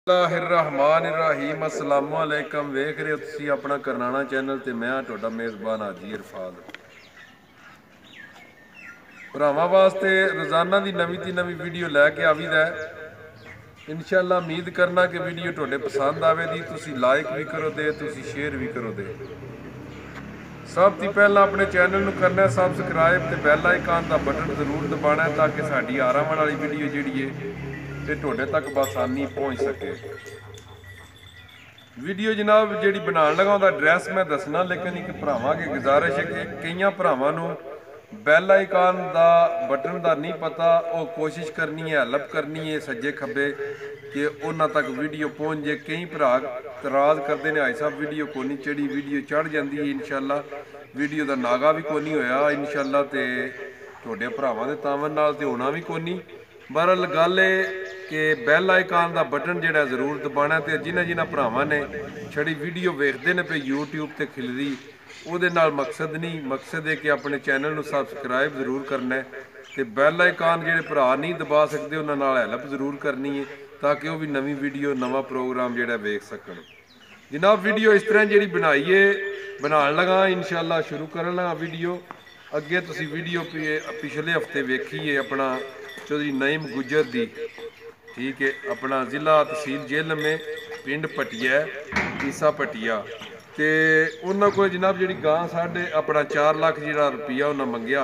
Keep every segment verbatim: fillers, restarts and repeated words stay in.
बिस्मिल्लाहिर्रहमानिर्रहीम अस्सलामु अलैकुम। वेख रहे हो तुसी अपना करनाना चैनल ते मैं तुहाडा मेज़बान हाजी इरफान। भरावां वास्ते रोज़ाना की नवीं ती नवीं वीडियो लैके आवीदा है। इंशाअल्लाह उम्मीद करना कि वीडियो तुहाडे पसंद आवेगी। तुसी लाइक भी करो दे, तुसी शेयर भी करो दे। सब तो पहला अपने चैनल नूं करना है सबसक्राइब ते बैल आइकन का बटन जरूर दबाना है ताकि साडी आराम वाली वीडियो जिहड़ी है ते तुहाडे तक बसानी पहुँच सके। वीडियो जनाब जी बनाने लगा उहदा एड्रैस मैं दसना, लेकिन एक भरावां की गुजारिश है कि कई भरावां नूं बैल आइकन का बटन का नहीं पता। वो कोशिश करनी है, हेल्प करनी है सज्जे खब्बे कि उन्हां तक वीडियो पहुँच जाए। कई भरा तराज करते हैं, आई साहब वीडियो को नहीं चढ़ी, वीडियो चढ़ जाती है इंशाअल्लाह। वीडियो का नागा भी को नहीं होया इंशाअल्लाह, तो तुहाडे भरावां दे तावन नाल ते होना भी को नहीं। बहरहाल गल कि बैल आइकन का बटन जोड़ा जरूर दबाना है। तो जिन्हें जिन्हें भरावां ने छड़ी वीडियो वेखते हैं पे यूट्यूब ते खिलदी, ਉਹਦੇ ਨਾਲ मकसद नहीं, मकसद है कि अपने चैनल ਨੂੰ सबसक्राइब जरूर करना है ਤੇ बैल आइकन ਜਿਹੜੇ ਭਰਾ नहीं दबा सकते ਉਹਨਾਂ ਨਾਲ ਹੈਲਪ ਜ਼ਰੂਰ ਕਰਨੀ ਹੈ ਤਾਂ ਕਿ ਉਹ ਵੀ ਨਵੀਂ ਵੀਡੀਓ ਨਵਾਂ ਪ੍ਰੋਗਰਾਮ ਜਿਹੜਾ ਵੇਖ ਸਕਣ। ਜਨਾਬ ਵੀਡੀਓ ਇਸ ਤਰ੍ਹਾਂ ਜਿਹੜੀ ਬਣਾਈ ਹੈ ਬਣਾਉਣ ਲਗਾ ਇਨਸ਼ਾਅੱਲਾ ਸ਼ੁਰੂ ਕਰਨ ਲਗਾ ਵੀਡੀਓ। ਅੱਗੇ ਤੁਸੀਂ ਵੀਡੀਓ ਪਿਛਲੇ ਹਫਤੇ ਵੇਖੀ ਹੈ ਆਪਣਾ चौधरी नईम गुजर दी, ठीक है, अपना जिला तहसील जेलम पिंड पटिया ईसा पटिया। तो उन्होंने को जनाब जी गां साढ़े अपना चार लाख जो रुपया उन्हें मंगया,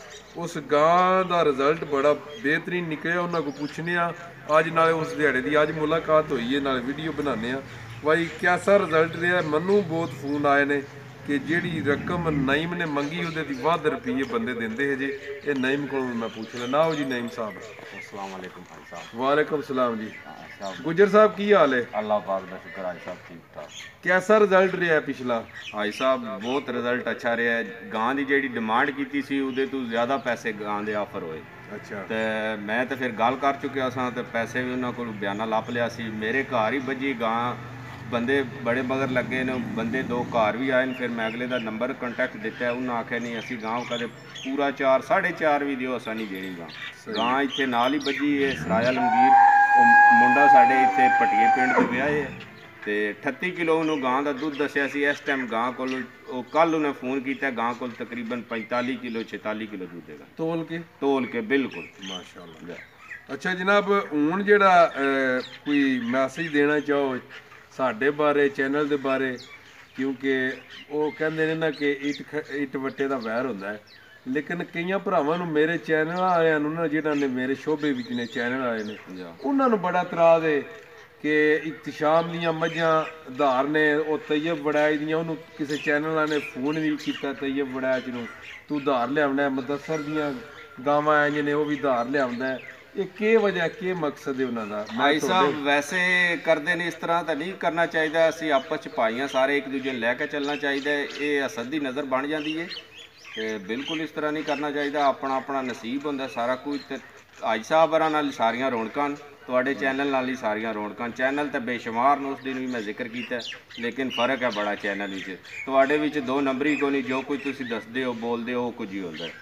उस गां का रिजल्ट बड़ा बेहतरीन निकलिया। उन्होंने को पूछने अज ना उस दिहाड़े की अज मुलाकात हुई है, ना वीडियो बनाने भाई कैसा रिजल्ट रहा। मनु बहुत फोन आए ने कि जिहड़ी रकम नईम ने मंगी उहदे दी वध रुपये बंदे देंदे है जे। ये नईम को मैं पूछ लेना हो जी। नईम साहब अस्सलाम वालेकुम भाई साहब। वालेकुम सलाम जी। गुजर साहब की हाल है? अल्लाह पाक दा शुक्र है साहब, ठीक ठाक। कैसा रिजल्ट रहा है पिछला? भाई साहब बहुत रिजल्ट अच्छा रहा है। गां दी जेहड़ी डिमांड कीती सी उहदे तो ज़्यादा पैसे गां दे ऑफर होए। अच्छा, ते मैं तो फिर गल कर चुकिया सा ते पैसे भी उन्होंने को बयाना लप लिया सी। मेरे घर ही बजी गां, बंदे बड़े मगर लगे ने, बंदे दो घर भी आए। फिर मैं अगले का नंबर कंटैक्ट दिता है, उन्हें आख्या नहीं असी गांव कदे पूरा चार साढ़े चार भी दिओ असा नहीं देनी गां। गां इत्थे नाल ही बजी है सराया लमगीर। मुंडा साढ़े इत्थे पटिए पिंड ते ब्याहे है ते अठत्ती किलो उन्होंने गां का दुध दसिया सी। इस टाइम गां को कल उन्हें फोन किया, गां को तकरीबन पैंताली किलो छताली किलो दूध देगा तोल के तोल के बिल्कुल माशाअल्लाह। अच्छा जनाब हुण जिहड़ा कोई मैसेज देना चाहो साढ़े बारे चैनल के बारे, क्योंकि वो कहते हैं ना कि इट इट वट्टे का वैर होंदा है, लेकिन कई भरावां नूं मेरे चैनल वालियां नूं ना जिन्हां ने मेरे शोबे विच ने चैनल आए ने उन्हां नूं बड़ा तराज है कि इख्तिशाम दियां मझां धार ने वो तैयब वड़ैच दियां उन्होंने किसी चैनल वाले ने फोन भी किया तैयब वड़ैच नूं तू धार लिया मुदस्सर दियां गावां आईयां ने वो भी धार लिया। ये के वजह के मकसद है उन्होंने? भाई साहब वैसे करते नहीं, इस तरह तो नहीं करना चाहिए। असी आपस भाइयां सारे एक दूजे लैके चलना चाहिए। ये हसद की नज़र बन जाती है तो बिल्कुल इस तरह नहीं करना चाहिए। अपना अपना नसीब होंदा सारा कुछ। तो हाजी साहब हरां नाल सारियां रौनकां, तुहाडे चैनल नाल ही सारियां रौनकां। चैनल तो बेशुमार ने, उस दिन भी मैं जिक्र किया, लेकिन फ़र्क है बड़ा चैनल विच। तुहाडे विच दो नंबर ही कोई नहीं, जो कुछ तुसीं दसदे हो बोलदे हो कुछ ही होंदा है।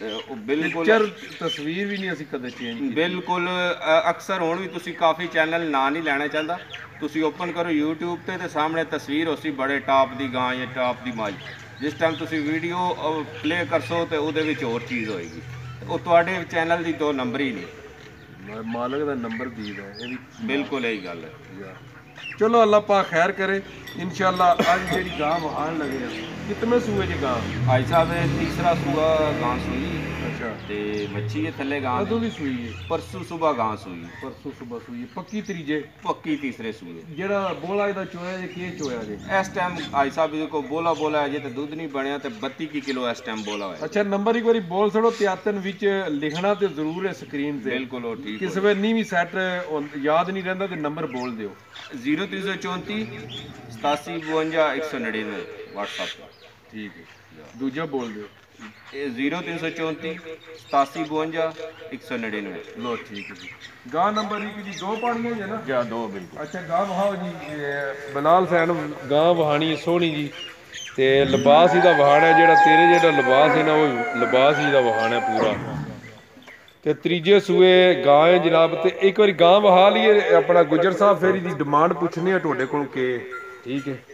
बिल्कुल तस्वीर भी नहीं असीं कदे चेंज बिल्कुल अक्सर हुण भी तुसीं काफ़ी चैनल ना नहीं लैना चाहता। तुसीं ओपन करो यूट्यूब ते ते सामने तस्वीर उसी बड़े टॉप दी गां या टॉप दी मੱਝ। जिस टाइम तुसीं वीडियो प्ले करसो तो उहदे विच होर चीज़ होएगी। वो तुहाडे चैनल दी दो नंबर ही नहीं, मालक दा नंबर दीद है। बिल्कुल यही गल है। चलो अल्लाह पाक खैर करे इंशाअल्लाह। अज जी गां वहान लगे कितने सूए जी गां? भाई साहब तीसरा सूआ गां सूई। अच्छा, ते मच्छी है थल्ले गां कदों भी सूई है? परसों सुबह गां सूई। परसों सुबह सूई पक्की त्रीजे पक्की तीसरे सूए। जेड़ा बोला इहदा चोया जे के चोया जे? इस टाइम भाई साहब को बोला बोला है जे ते दूध नहीं बनया ते बत्ती की किलो इस टाइम बोला है। अच्छा नंबर एक बारी बोल छड़ो, त्यातन विच लिखना ते जरूर है स्क्रीन ते। बिल्कुल हो ठीक। किस वे नहीं भी सैट याद नहीं रहंदा ते नंबर बोल दियो। जीरो तीन सौ चौंती सतासी बवंजा एक सौ नड़िनवे व्हाट्सअप। ठीक है, दूजा बोल दियो। जीरो तीन सौ चौंती सतासी बवंजा एक सौ नड़िनवे। लो ठीक है जी। गां नंबर एक जी दो पानियां है ना? या दो बिल्कुल। अच्छा गां वहाओ जी। बलाल सैन गां वहानी सोहनी जी ते लिबास इहदा वहाना है जेड़ा तेरे जेड़ा लिबास है ना वो लिबास ही दा वहाना है पूरा। ਤੇ ਤੀਜੇ ਸੂਏ ਗਾਂ ਹੈ ਜਨਾਬ। ਤੇ ਇੱਕ ਵਾਰੀ ਗਾਂ ਵਹਾ ਲਈਏ ਆਪਣਾ ਗੁੱਜਰ ਸਾਹਿਬ, ਫਿਰ ਇਹਦੀ ਡਿਮਾਂਡ ਪੁੱਛਣੀ ਆ ਤੁਹਾਡੇ ਕੋਲ ਕਿ ਠੀਕ ਹੈ।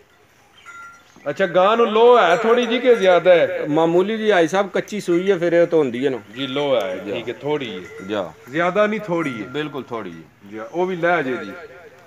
ਅੱਛਾ, ਗਾਂ ਨੂੰ ਲੋ ਹੈ ਥੋੜੀ ਜੀ ਕਿ ਜ਼ਿਆਦਾ ਹੈ? ਮਾਮੂਲੀ ਜੀ ਭਾਈ ਸਾਹਿਬ, ਕੱਚੀ ਸੂਈ ਹੈ ਫਿਰ ਇਹ ਤਾਂ ਹੁੰਦੀ ਹੈ ਨਾ ਜੀ, ਲੋ ਹੈ ਠੀਕ ਹੈ, ਥੋੜੀ ਹੈ ਜਾ, ਜ਼ਿਆਦਾ ਨਹੀਂ, ਥੋੜੀ ਹੈ ਬਿਲਕੁਲ ਥੋੜੀ ਹੈ ਜੀ। ਉਹ ਵੀ ਲੈ ਜੇ ਜੀ।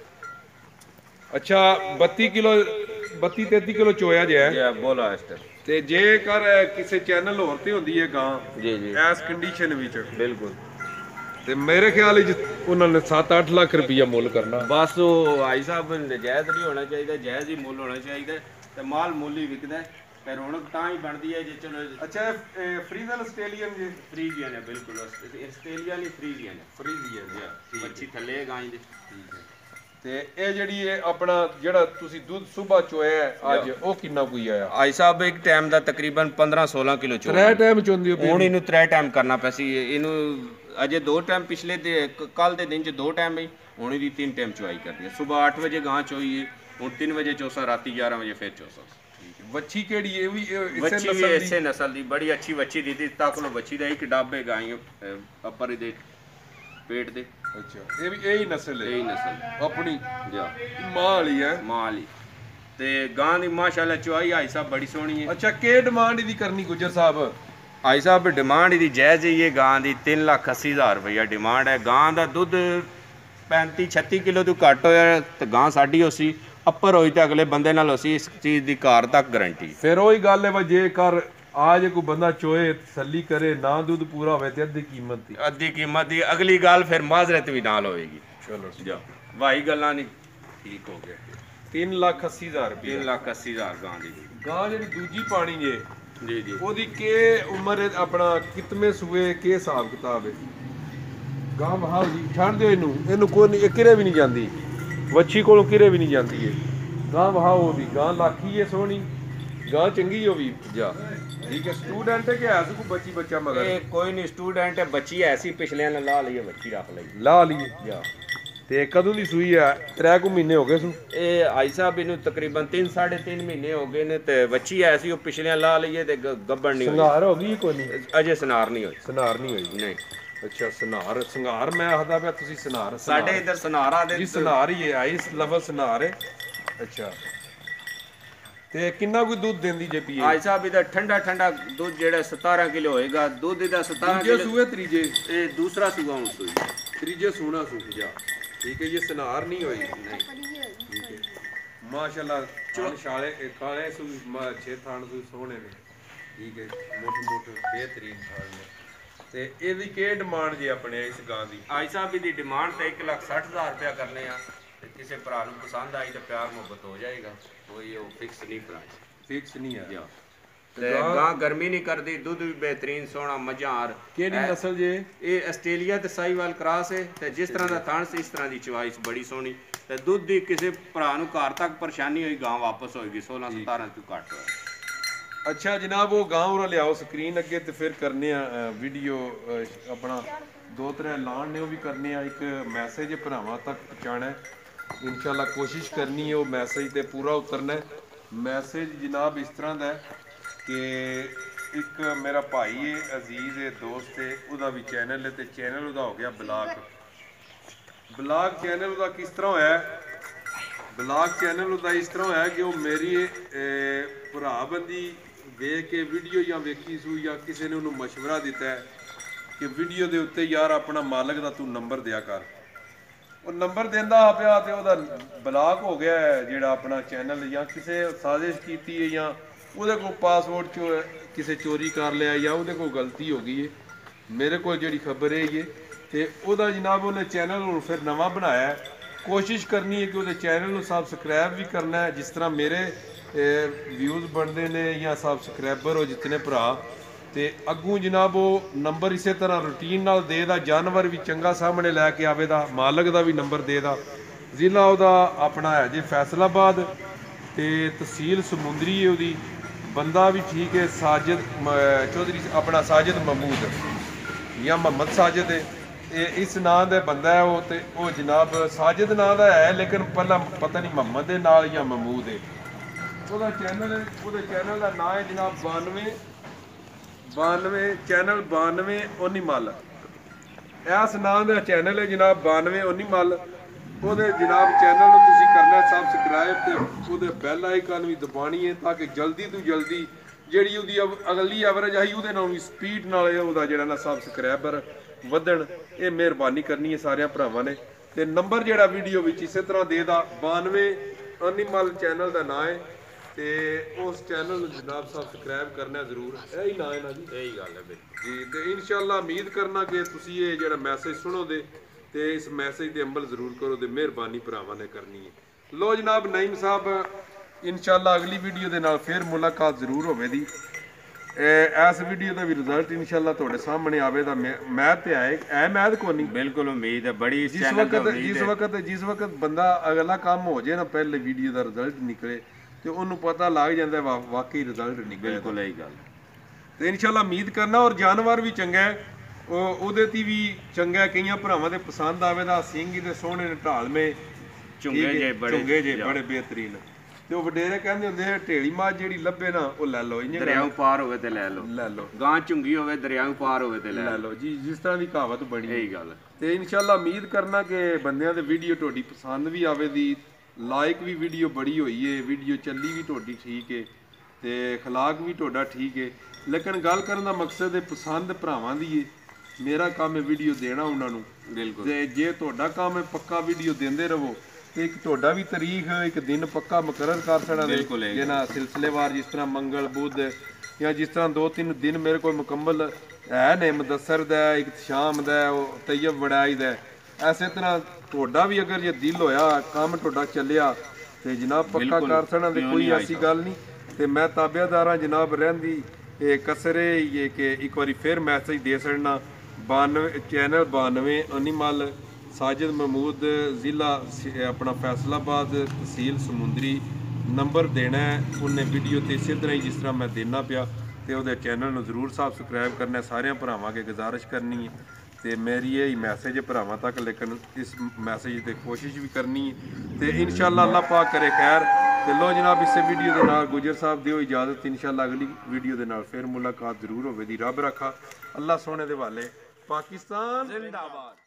ਅੱਛਾ, ਬੱਤੀ ਕਿਲੋ ਬੱਤੀ ਤੇਤੀ ਕਿਲੋ ਚੋਇਆ ਜੇ ਜੀ ਬੋਲਾ ਇਸ ਤੇ ਤੇ ਜੇਕਰ ਕਿਸੇ ਚੈਨਲ ਹੋਰ ਤੇ ਹੁੰਦੀ ਹੈ ਗਾਂ ਜੀ ਜੀ ਇਸ ਕੰਡੀਸ਼ਨ ਵਿੱਚ, ਬਿਲਕੁਲ, ਤੇ ਮੇਰੇ ਖਿਆਲ ਵਿੱਚ ਉਹਨਾਂ ਨੇ ਸੱਤ ਅੱਠ ਲੱਖ ਰੁਪਈਆ ਮੁੱਲ ਕਰਨਾ। ਬਸ ਉਹ ਭਾਈ ਸਾਹਿਬ ਨਜਾਇਜ਼ ਨਹੀਂ ਹੋਣਾ ਚਾਹੀਦਾ, ਜਾਇਜ਼ ਹੀ ਮੁੱਲ ਹੋਣਾ ਚਾਹੀਦਾ। ਤੇ ਮਾਲ ਮੁੱਲ ਹੀ ਵਿਕਦਾ ਤੇ ਰੌਣਕ ਤਾਂ ਹੀ ਬਣਦੀ ਹੈ ਜੇ ਚਲੋ। ਅੱਛਾ, ਫਰੀਜ਼ਨ ਆਸਟ੍ਰੇਲੀਅਨ ਜੀ? ਫਰੀਜ਼ੀਅਨ ਹੈ ਬਿਲਕੁਲ, ਆਸਟ੍ਰੇਲੀਆ ਨਹੀਂ ਫਰੀਜ਼ੀਅਨ ਹੈ। ਫਰੀਜ਼ੀਅਨ ਜੀ, ਮੱਛੀ ਥੱਲੇ ਗਾਂ ਦੀ। ਠੀਕ ਹੈ। ਤੇ ਇਹ ਜਿਹੜੀ ਇਹ ਆਪਣਾ ਜਿਹੜਾ ਤੁਸੀਂ ਦੁੱਧ ਸੁਬਾ ਚੋਇਆ ਅੱਜ, ਉਹ ਕਿੰਨਾ ਕੋਈ ਆਇਆ? ਭਾਈ ਸਾਹਿਬ ਇੱਕ ਟਾਈਮ ਦਾ ਤਕਰੀਬਨ ਪੰਦਰਾਂ ਸੋਲਾਂ ਕਿਲੋ ਚੋ। ਤਰੇ ਟਾਈਮ ਚੋਂਦੀ ਹੋ? ਹੁਣ ਇਹਨੂੰ ਤਰੇ ਟਾਈਮ ਕਰਨਾ ਪਿਆ ਸੀ ਇਹਨੂੰ। ਅਜੇ ਦੋ ਟਾਈਮ ਪਿਛਲੇ ਦੇ ਕੱਲ ਦੇ ਦਿਨ ਚ ਦੋ ਟਾਈਮ ਹੀ, ਹੁਣ ਇਹਦੀ ਤਿੰਨ ਟਾਈਮ ਚੁਆਈ ਕਰਦੀ ਹੈ। ਸਵੇਰ ਅੱਠ ਵਜੇ ਗਾਂ ਚੋਈਏ, ਹੁਣ ਤਿੰਨ ਵਜੇ ਚੋਸਾ, ਰਾਤੀ ਗਿਆਰਾਂ ਵਜੇ ਫਿਰ ਚੋਸਾ। ਵੱਛੀ ਕਿਹੜੀ? ਇਹ ਵੀ ਵੱਛੀ ਵੀ ਇਸੇ ਨਸਲ ਦੀ, ਬੜੀ ਅੱਛੀ ਵੱਛੀ ਦਿੱਤੀ ਤੱਕ ਲੋ। ਵੱਛੀ ਦਾ ਇੱਕ ਡਾਬੇ ਗਾਈਆਂ ਉੱਪਰ ਇਹਦੇ ਪੇਟ ਦੇ। ਅੱਛਾ, ਇਹ ਵੀ ਇਹੀ ਨਸਲ ਹੈ? ਇਹੀ ਨਸਲ ਆਪਣੀ ਜਾ, ਮਾਂ ਵਾਲੀ ਹੈ? ਮਾਂ ਵਾਲੀ। ਤੇ ਗਾਂ ਦੀ ਮਾਸ਼ਾਅੱਲਾ ਚੁਆਈ ਭਾਈ ਸਾਹਿਬ ਬੜੀ ਸੋਹਣੀ ਹੈ। ਅੱਛਾ, ਕੀ ਡਿਮਾਂਡ ਇਹਦੀ ਕਰਨੀ ਗੁੱਜਰ ਸਾਹਿਬ? ਭਾਈ ਸਾਹਿਬ ਡਿਮਾਂਡ ਇਹਦੀ ਜਾਇਜ਼ ਹੀ ਹੈ ਗਾਂ ਦੀ, ਤਿੰਨ ਲੱਖ ਅੱਸੀ ਹਜ਼ਾਰ ਰੁਪਈਆ ਡਿਮਾਂਡ ਹੈ। ਗਾਂ ਦਾ ਦੁੱਧ ਪੈਂਤੀ ਛੱਤੀ ਕਿਲੋ ਤੋਂ ਘੱਟ ਹੋਇਆ ਤੇ ਗਾਂ ਸਾਡੀ ਹੋਸੀ, ਅੱਪਰ ਹੋਈ ਤੇ ਅਗਲੇ ਬੰਦੇ ਨਾਲ ਹੋਸੀ, ਇਸ ਚੀਜ਼ ਦੀ ਘਰ ਤੱਕ ਗਰੰਟੀ। ਫਿਰ ਉਹੀ ਗੱਲ ਹੈ ਵਾ, ਜੇਕਰ ਆ ਜੇ ਕੋਈ ਬੰਦਾ ਚੋਏ ਤਸੱਲੀ ਕਰੇ, ਨਾ ਦੁੱਧ ਪੂਰਾ ਹੋਵੇ ਤੇ ਅੱਧੀ ਕੀਮਤ ਦੀ। ਅੱਧੀ ਕੀਮਤ ਦੀ ਅਗਲੀ ਗੱਲ ਫਿਰ ਮਾਜ਼ਰਤ ਵੀ ਨਾਲ ਹੋਏਗੀ। ਚਲੋ ਜਾ, ਵਾਹੀ ਗੱਲਾਂ ਨਹੀਂ, ਠੀਕ ਹੋ ਗਿਆ। ਤਿੰਨ ਲੱਖ ਅੱਸੀ ਹਜ਼ਾਰ ਰੁਪਏ? ਤਿੰਨ ਲੱਖ ਅੱਸੀ ਹਜ਼ਾਰ ਗਾਂ ਦੀ। ਗਾਂ ਜਿਹੜੀ ਦੂਜੀ ਪਾਣੀ ਜੇ ਜੀ ਜੀ, ਉਹਦੀ ਕੀ ਉਮਰ ਹੈ? ਆਪਣਾ ਕਿਤਨੇ ਸੂਏ, ਕੀ ਹਿਸਾਬ ਕਿਤਾਬ ਹੈ? ਗਾਂ ਵਹਾਓ ਜੀ, ਛੱਡ ਦਿਓ ਇਹਨੂੰ, ਇਹਨੂੰ ਕੋਈ ਨਹੀਂ, ਇਹ ਕਿਰੇ ਵੀ ਨਹੀਂ ਜਾਂਦੀ, ਵੱਛੀ ਕੋਲੋਂ ਕਿਰੇ ਵੀ ਨਹੀਂ ਜਾਂਦੀ ਹੈ। ਗਾਂ ਵਹਾਓ ਉਹਦੀ, ਗਾਂ ਲਾਖੀ ਹੈ ਸੋਹਣੀ, ਗਾਂ ਚੰਗੀ ਹੋ ਵੀ ਜਾ। ਠੀਕ ਹੈ। ਸਟੂਡੈਂਟ ਹੈ ਕਿ ਐਸ ਕੋਈ ਬੱਚੀ ਬੱਚਾ ਮਗਰ? ਇਹ ਕੋਈ ਨਹੀਂ ਸਟੂਡੈਂਟ ਹੈ, ਬੱਚੀ ਐਸੀ ਪਿਛਲਿਆਂ ਨੇ ਲਾ ਲਈ, ਬੱਚੀ ਰੱਖ ਲਈ, ਲਾ ਲਈ ਜਾ। ਤੇ ਕਦੋਂ ਦੀ ਸੂਈ ਹੈ? ਤਰੇ ਕੁ ਮਹੀਨੇ ਹੋ ਗਏ ਸੂ? ਇਹ ਆਈ ਸਾਹਿਬ ਇਹਨੂੰ ਤਕਰੀਬਨ ਤਿੰਨ ਸਾਢੇ ਤਿੰਨ ਮਹੀਨੇ ਹੋ ਗਏ ਨੇ। ਤੇ ਬੱਚੀ ਐਸੀ ਉਹ ਪਿਛਲਿਆਂ ਲਾ ਲਈਏ ਤੇ ਗੱਬਣ ਨਹੀਂ ਹੋਈ। ਸੰਘਾਰ ਹੋ ਗਈ ਕੋਈ ਨਹੀਂ? ਅਜੇ ਸਨਾਰ ਨਹੀਂ ਹੋਈ। ਸਨਾਰ ਨਹੀਂ ਹੋਈ? ਨਹੀਂ। ਅੱਛਾ, ਸਨਾਰ ਸੰਘਾਰ ਮੈਂ ਆਖਦਾ ਪਿਆ ਤੁਸੀਂ ਸਨਾਰ। ਸਾਡੇ ਇੱਧਰ ਸਨਾਰਾ ਦੇ ਜੀ ਸਨਾਰ ਹੀ ਹੈ, ਆਈ ਲਫ਼ਜ਼ ਸਨਾਰ ਹੈ। ਅੱਛਾ, ਤੇ ਕਿੰਨਾ ਕੋਈ ਦੁੱਧ ਦਿੰਦੀ ਜੇ ਪੀਏ? ਆਈ ਸਾਹਿਬ ਇਹਦਾ ਠੰਡਾ ਠੰਡਾ ਦੁੱਧ ਜਿਹੜਾ ਸਤਾਰਾਂ ਕਿਲੋ ਹੋਏਗਾ। ਦੁੱਧ ਇਹਦਾ ਸਤਾਰਾਂ ਕਿਲੋ। ਸੂਏ ਤੀਜੇ? ਇਹ ਦੂਸਰਾ ਸੂਆ ਹੁਣ ਸੂਈ, ਤੀਜੇ ਸੂਣਾ ਸੂ ਜਾ। ਠੀਕ ਹੈ ਜੀ, ਸਨਾਰ ਨਹੀਂ ਹੋਈ? ਨਹੀਂ। ਠੀਕ ਹੈ, ਮਾਸ਼ਾਅੱਲਾ। ਚੋਣ ਛਾਲੇ ਕਾਲੇ ਸੂ, ਛੇ ਥਾਣ ਸੂ ਸੋਹਣੇ ਨੇ। ਠੀਕ ਹੈ, ਮੁੱਠ ਮੁੱਠ ਬਿਹਤਰੀਨ ਥਾਣ ਨੇ। ਤੇ ਇਹਦੀ ਕੀ ਡਿਮਾਂਡ ਜੇ ਆਪਣੇ ਇਸ ਗਾਂ ਦੀ? ਆਈ ਸਾਹਿਬ ਇਹਦੀ ਡਿਮਾਂਡ ਤਾਂ ਇੱਕ ਲੱਖ ਸੱਠ ਹਜ਼ਾਰ ਰੁਪਇਆ ਕਰਨੇ ਆ। ਤੇ ਕਿਸੇ ਭਰਾ ਨੂੰ ਪਸੰਦ ਆਈ ਤਾਂ ਪਿਆਰ ਮੁਹੱਬਤ ਹੋ ਜਾਏਗਾ, ਕੋਈ ਉਹ ਫਿਕਸ ਨਹੀਂ ਪ੍ਰਾਈਸ। ਫਿਕਸ ਨਹੀਂ ਹੈ? ਤੇ ਗਾਂ ਗਰਮੀ ਨਹੀਂ ਕਰਦੀ, ਦੁੱਧ ਵੀ ਬਿਹਤਰੀਨ ਸੋਹਣਾ ਮਝਾਰ। ਕਿਹੜੀ ਨਸਲ ਜੇ? ਇਹ ਆਸਟ੍ਰੇਲੀਆ ਤੇ ਸਾਹੀਵਾਲ ਕ੍ਰਾਸ ਹੈ। ਤੇ ਜਿਸ ਤਰ੍ਹਾਂ ਦਾ ਥਣ ਸੀ ਇਸ ਤਰ੍ਹਾਂ ਦੀ ਚੁਆਇਸ ਬੜੀ ਸੋਹਣੀ। ਤੇ ਦੁੱਧ ਦੀ ਕਿਸੇ ਭਰਾ ਨੂੰ ਘਰ ਤੱਕ ਪਰੇਸ਼ਾਨੀ ਹੋਈ, ਗਾਂ ਵਾਪਸ ਹੋਏਗੀ ਸੋਲਾਂ ਸਤਾਰਾਂ ਤੋਂ ਘੱਟ ਹੋਇਆ। ਅੱਛਾ ਜਨਾਬ, ਉਹ ਗਾਂ ਉਰਾ ਲਿਆਓ ਸਕਰੀਨ ਅੱਗੇ ਤੇ ਫਿਰ ਕਰਨੇ ਆ ਵੀਡੀਓ। ਆਪਣਾ ਦੋ ਤਰ੍ਹਾਂ ਐਲਾਨ ਨੇ ਉਹ ਵੀ ਕਰਨੇ ਆ। ਇੱਕ ਮੈਸੇਜ ਭਰਾਵਾਂ ਤੱਕ ਪਹੁੰਚਾਉਣਾ, ਇਨਸ਼ਾਅੱਲਾ ਕੋਸ਼ਿਸ਼ ਕਰਨੀ ਹੈ ਉਹ ਮੈਸੇਜ ਤੇ ਪੂਰਾ ਉਤਰਨਾ। ਮੈਸੇਜ ਜਨਾਬ ਇਸ ਤਰ੍ਹਾਂ ਦਾ ਹੈ ਕਿ ਇੱਕ ਮੇਰਾ ਭਾਈ ਹੈ, ਅਜ਼ੀਜ਼ ਹੈ, ਦੋਸਤ ਹੈ, ਉਹਦਾ ਵੀ ਚੈਨਲ ਹੈ ਤੇ ਚੈਨਲ ਉਹਦਾ ਹੋ ਗਿਆ ਬਲਾਕ। ਬਲਾਕ ਚੈਨਲ ਉਹਦਾ ਕਿਸ ਤਰ੍ਹਾਂ ਹੋਇਆ? ਬਲਾਕ ਚੈਨਲ ਉਹਦਾ ਇਸ ਤਰ੍ਹਾਂ ਹੋਇਆ ਕਿ ਉਹ ਮੇਰੀ ਭਰਾਬੰਦੀ ਵੇਖ ਕੇ ਵੀਡੀਓ ਜਾਂ ਵੇਖੀ ਸੂ ਜਾਂ ਕਿਸੇ ਨੇ ਉਹਨੂੰ ਮਸ਼ਵਰਾ ਦਿੱਤਾ ਹੈ ਕਿ ਵੀਡੀਓ ਦੇ ਉੱਤੇ ਯਾਰ ਆਪਣਾ ਮਾਲਕ ਦਾ ਤੂੰ ਨੰਬਰ ਦਿਆ ਕਰ। ਉਹ ਨੰਬਰ ਦਿੰਦਾ ਪਿਆ ਤੇ ਉਹਦਾ ਬਲਾਕ ਹੋ ਗਿਆ ਹੈ ਜਿਹੜਾ ਆਪਣਾ ਚੈਨਲ, ਜਾਂ ਕਿਸੇ ਸਾਜ਼ਿਸ਼ ਕੀਤੀ ਹੈ ਜਾਂ ਉਹਦੇ ਕੋਲ ਪਾਸਵਰਡ ਚੋ ਕਿਸੇ ਚੋਰੀ ਕਰ ਲਿਆ ਜਾਂ ਉਹਦੇ ਕੋਲ ਗਲਤੀ ਹੋ ਗਈ ਹੈ। ਮੇਰੇ ਕੋਲ ਜਿਹੜੀ ਖਬਰ ਹੈ ਇਹ ਤੇ ਉਹਦਾ ਜਨਾਬ ਉਹਨੇ ਚੈਨਲ ਹੁਣ ਫਿਰ ਨਵਾਂ ਬਣਾਇਆ। ਕੋਸ਼ਿਸ਼ ਕਰਨੀ ਹੈ ਕਿ ਉਹਦੇ ਚੈਨਲ ਨੂੰ ਸਬਸਕ੍ਰਾਈਬ ਵੀ ਕਰਨਾ ਹੈ, ਜਿਸ ਤਰ੍ਹਾਂ ਮੇਰੇ ਵਿਊਜ਼ ਬਣਦੇ ਨੇ ਜਾਂ ਸਬਸਕ੍ਰਾਈਬਰ ਹੋ ਜਿਤਨੇ ਭਰਾ। ਤੇ ਅੱਗੋਂ ਜਨਾਬ ਉਹ ਨੰਬਰ ਇਸੇ ਤਰ੍ਹਾਂ ਰੂਟੀਨ ਨਾਲ ਦੇ ਦਾ, ਜਾਨਵਰ ਵੀ ਚੰਗਾ ਸਾਹਮਣੇ ਲੈ ਕੇ ਆਵੇ ਦਾ, ਮਾਲਕ ਦਾ ਵੀ ਨੰਬਰ ਦੇ ਦਾ। ਜ਼ਿਲ੍ਹਾ ਉਹਦਾ ਆਪਣਾ ਹੈ ਜੇ ਫੈਸਲਾਬਾਦ ਤੇ ਤਹਿਸੀਲ ਸਮੁੰਦਰੀ ਹੈ ਉਹਦੀ। ਬੰਦਾ ਵੀ ਠੀਕ ਹੈ, ਸਾਜਿਦ ਚੌਧਰੀ, ਆਪਣਾ ਸਾਜਿਦ ਮਹਿਮੂਦ ਜਾਂ ਮੁਹੰਮਦ ਸਾਜਿਦ ਹੈ, ਇਹ ਇਸ ਨਾਂ ਦਾ ਬੰਦਾ ਹੈ ਉਹ। ਤੇ ਉਹ ਜਨਾਬ ਸਾਜਿਦ ਨਾਂ ਦਾ ਹੈ ਲੇਕਿਨ ਪਹਿਲਾਂ ਪਤਾ ਨਹੀਂ ਮੁਹੰਮਦ ਦੇ ਨਾਲ ਜਾਂ ਮਹਿਮੂਦ ਹੈ। ਉਹਦਾ ਚੈਨਲ ਉਹਦੇ ਚੈਨਲ ਦਾ ਨਾਂ ਹੈ ਜਨਾਬ ਬਾਨਵੇਂ ਬਾਨਵੇਂ ਚੈਨਲ ਬਾਨਵੇਂ ਉਨੀ ਮੱਲ ਇਸ ਨਾਂ ਦਾ ਚੈਨਲ ਹੈ ਜਨਾਬ ਬਾਨਵੇਂ ਉਨੀ ਮੱਲ। ਉਹਦੇ ਜਨਾਬ ਚੈਨਲ ਨੂੰ ਤੁਸੀਂ ਕਰਨਾ ਸਬਸਕ੍ਰਾਈਬ ਤੇ ਉਹਦੇ ਬੈਲ ਆਈਕਨ ਵੀ ਦਬਾਉਣੀ ਹੈ ਤਾਂ ਕਿ ਜਲਦੀ ਤੋਂ ਜਲਦੀ ਜਿਹੜੀ ਉਹਦੀ ਅਵ- ਅਗਲੀ ਐਵਰੇਜ ਆਈ ਉਹਦੇ ਨਾਲ ਵੀ ਸਪੀਡ ਨਾਲ ਉਹਦਾ ਜਿਹੜਾ ਨਾ ਸਬਸਕ੍ਰਾਈਬਰ ਵਧਣ। ਇਹ ਮਿਹਰਬਾਨੀ ਕਰਨੀ ਹੈ ਸਾਰਿਆਂ ਭਰਾਵਾਂ ਨੇ। ਤੇ ਨੰਬਰ ਜਿਹੜਾ ਵੀਡੀਓ ਵਿੱਚ ਇਸੇ ਤਰ੍ਹਾਂ ਦੇ ਦਾ ਬਾਨਵੇਂ ਅਨੀਮਲ ਚੈਨਲ ਦਾ ਨਾਂ ਹੈ ਤੇ ਉਸ ਚੈਨਲ ਨੂੰ ਜਨਾਬ ਸਬਸਕ੍ਰਾਈਬ ਕਰਨਾ ਜ਼ਰੂਰ। ਇਹ ਹੀ ਨਾਂ ਹੈ ਨਾ ਜੀ, ਇਹੀ ਗੱਲ ਹੈ ਬਿਲਕੁਲ ਜੀ। ਤੇ ਇਨਸ਼ਾਅੱਲਾ ਉਮੀਦ ਕਰਨਾ ਕਿ ਤੁਸੀਂ ਇਹ ਜਿਹੜਾ ਮੈਸੇਜ ਸੁਣੋਗੇ ਤੇ ਇਸ ਮੈਸੇਜ ਤੇ ਅਮਲ ਜ਼ਰੂਰ ਕਰੋ ਤੇ ਮਿਹਰਬਾਨੀ ਭਰਾਵਾਂ ਨੇ ਕਰਨੀ ਹੈ। ਲੋ ਜਨਾਬ ਨਈਮ ਸਾਹਿਬ ਇਨਸ਼ਾਅੱਲਾ ਅਗਲੀ ਵੀਡੀਓ ਦੇ ਨਾਲ ਫਿਰ ਮੁਲਾਕਾਤ ਜ਼ਰੂਰ ਹੋਵੇਗੀ। ਇਹ ਇਸ ਵੀਡੀਓ ਦਾ ਵੀ ਰਿਜ਼ਲਟ ਇਨਸ਼ਾਅੱਲਾ ਤੁਹਾਡੇ ਸਾਹਮਣੇ ਆਵੇਗਾ। ਮੈਂ ਮੈਂ ਤੇ ਆਏ ਐ ਮੈਦ ਕੋ ਨਹੀਂ ਬਿਲਕੁਲ ਉਮੀਦ ਹੈ ਬੜੀ ਇਸ ਜਿਸ ਚੈਨਲ ਤੋਂ ਵਕਤ ਉਮੀਦ ਜਿਸ ਹੈ। ਵਕਤ ਜਿਸ ਵਕਤ ਬੰਦਾ ਅਗਲਾ ਕੰਮ ਹੋ ਜੇ ਨਾ ਪਹਿਲੇ ਵੀਡੀਓ ਦਾ ਰਿਜ਼ਲਟ ਨਿਕਲੇ ਤੇ ਉਹਨੂੰ ਪਤਾ ਲੱਗ ਜਾਂਦਾ ਵਾ- ਵਾਕਈ ਰਿਜ਼ਲਟ ਨਿਕਲਿਆ। ਬਿਲਕੁਲ ਇਹੀ ਗੱਲ ਤੇ ਇਨਸ਼ਾਅੱਲਾ ਉਮੀਦ ਕਰਨਾ। ਔਰ ਜਾਨਵਰ ਵੀ ਚੰਗਾ ਹੈ, ਉਹ ਉਹਦੇ ਤੇ ਵੀ ਚੰਗਾ ਹੈ। ਕਈਆਂ ਭਰਾਵਾਂ ਦੇ ਪਸੰਦ ਆਵੇਦਾ ਸਿੰਘ ਦੇ ਸੋਹਣੇ ਨੇ ਢਾਲਵੇਂ ਝੁੰਗੇ ਜੇ ਬੜੇ ਝੁੰਗੇ ਜੇ ਬੜੇ ਬਿਹਤਰੀਨ। ਤੇ ਉਹ ਵਡੇਰੇ ਕਹਿੰਦੇ ਹੁੰਦੇ ਆ ਢੇਲੀ ਮਾਝ ਜਿਹੜੀ ਲੱਭੇ ਨਾ ਉਹ ਲੈ ਲਓ, ਇੰਜ ਦਰਿਆਓ ਪਾਰ ਹੋਵੇ ਤੇ ਲੈ ਲਓ, ਲੈ ਲਓ ਗਾਂ ਝੁੰਗੀ ਹੋਵੇ ਦਰਿਆਓ ਪਾਰ ਹੋਵੇ ਤੇ ਲੈ ਲੈ ਲਓ। ਲਓ ਜੀ, ਜਿਸ ਤਰ੍ਹਾਂ ਦੀ ਕਹਾਵਤ ਬਣੀ ਹੈ। ਇਹੀ ਗੱਲ ਹੈ। ਤੇ ਇਨਸ਼ਾਅੱਲਾ ਉਮੀਦ ਕਰਨਾ ਕਿ ਬੰਦਿਆਂ ਦੇ ਵੀਡੀਓ ਤੁਹਾਡੀ ਪਸੰਦ ਵੀ ਆਵੇਗੀ। ਲਾਈਕ ਵੀ ਵੀਡੀਓ ਬੜੀ ਹੋਈ ਏ, ਵੀਡੀਓ ਚੱਲੀ ਵੀ ਤੁਹਾਡੀ ਠੀਕ ਏ ਤੇ ਅਖਲਾਕ ਵੀ ਤੁਹਾਡਾ ਠੀਕ ਏ। ਲੇਕਿਨ ਗੱਲ ਕਰਨ ਦਾ ਮਕਸਦ ਹੈ ਪਸੰਦ ਭਰਾਵਾਂ ਦੀ ਏ। ਮੇਰਾ ਕੰਮ ਹੈ ਵੀਡੀਓ ਦੇਣਾ ਉਹਨਾਂ ਨੂੰ। ਬਿਲਕੁਲ ਤੇ ਜੇ ਤੁਹਾਡਾ ਕੰਮ ਹੈ ਪੱਕਾ ਵੀਡੀਓ ਦਿੰਦੇ ਰਹੋ ਤੇ ਇੱਕ ਤੁਹਾਡਾ ਵੀ ਤਾਰੀਖ ਇੱਕ ਦਿਨ ਪੱਕਾ ਮੁਕਰਰ ਕਰ ਛੜਾਂਗੇ ਬਿਲਕੁਲ ਇਹ ਜਿਹਨਾਂ ਸਿਲਸਿਲੇਵਾਰ, ਜਿਸ ਤਰ੍ਹਾਂ ਮੰਗਲ ਬੁੱਧ ਜਾਂ ਜਿਸ ਤਰ੍ਹਾਂ ਦੋ ਤਿੰਨ ਦਿਨ ਮੇਰੇ ਕੋਲ ਮੁਕੰਮਲ ਹੈ ਨੇ। ਮੁਦੱਸਰ ਦਾ, ਇੱਕ ਸ਼ਾਮ ਦਾ, ਉਹ ਤੈਯਬ ਵੜਾਈ ਦਾ। ਐਸੇ ਤਰ੍ਹਾਂ ਤੁਹਾਡਾ ਵੀ ਅਗਰ ਜੇ ਦਿਲ ਹੋਇਆ ਕੰਮ ਤੁਹਾਡਾ ਚੱਲਿਆ ਤੇ ਜਨਾਬ ਪੱਕਾ ਬਿਲਕੁਲ, ਕਰ ਛੜਾਂ ਤੇ ਕਿਉਂ ਕੋਈ ਨਹੀਂ ਆਈ ਐਸੀ ਗੱਲ ਨਹੀਂ। ਤੇ ਮੈਂ ਤਾਬਿਆਦਾਰਾਂ ਜਨਾਬ ਰਹਿੰਦੀ ਇਹ ਕਸਰੇ ਇਹ ਕਿ ਇੱਕ ਵਾਰੀ ਫਿਰ ਮੈਸੇਜ ਦੇ ਛੜਨਾ ਬਾਨਵੇਂ ਚੈਨਲ ਬਾਨਵੇਂ ਅਨੀਮਲ ਸਾਜਿਦ ਮਹਿਮੂਦ ਜ਼ਿਲ੍ਹਾ ਸ- ਆਪਣਾ ਫੈਸਲਾਬਾਦ ਤਹਿਸੀਲ ਸਮੁੰਦਰੀ ਨੰਬਰ ਦੇਣਾ ਹੈ। ਉਹਨੇ ਵੀਡੀਓ ਤੇ ਇਸੇ ਤਰ੍ਹਾਂ ਹੀ ਜਿਸ ਤਰ੍ਹਾਂ ਮੈਂ ਦੇਣਾ ਪਿਆ ਤੇ ਉਹਦੇ ਚੈਨਲ ਨੂੰ ਜ਼ਰੂਰ ਸਬਸਕ੍ਰਾਈਬ ਕਰਨਾ। ਸਾਰਿਆਂ ਭਰਾਵਾਂ ਅੱਗੇ ਗੁਜ਼ਾਰਿਸ਼ ਕਰਨੀ ਹੈ ਤੇ ਮੇਰੀ ਇਹ ਹੀ ਮੈਸੇਜ ਹੈ ਭਰਾਵਾਂ ਤੱਕ। ਲੇਕਿਨ ਇਸ ਮੈਸੇਜ ਤੇ ਕੋਸ਼ਿਸ਼ ਵੀ ਕਰਨੀ ਹੈ ਤੇ ਇਨਸ਼ਾਅੱਲਾ ਅੱਲਾਹ ਪਾਕ ਕਰੇ ਖੈਰ। ਤੇ ਲੋ ਜਨਾਬ ਇਸੇ ਵੀਡੀਓ ਦੇ ਨਾਲ ਗੁਜਰ ਸਾਹਿਬ ਦਿਓ ਇਜਾਜ਼ਤ। ਇਨਸ਼ਾਅੱਲਾ ਅਗਲੀ ਵੀਡੀਓ ਦੇ ਨਾਲ ਫਿਰ ਮੁਲਾਕਾਤ ਜ਼ਰੂਰ ਹੋਵੇਗੀ। ਰੱਬ ਰੱਖਾ, ਅੱਲਾਹ ਸੋਹਣੇ ਦੇ ਵਾਲੇ। ਪਾਕਿਸਤਾਨ ਜ਼ਿੰਦਾਬਾਦ।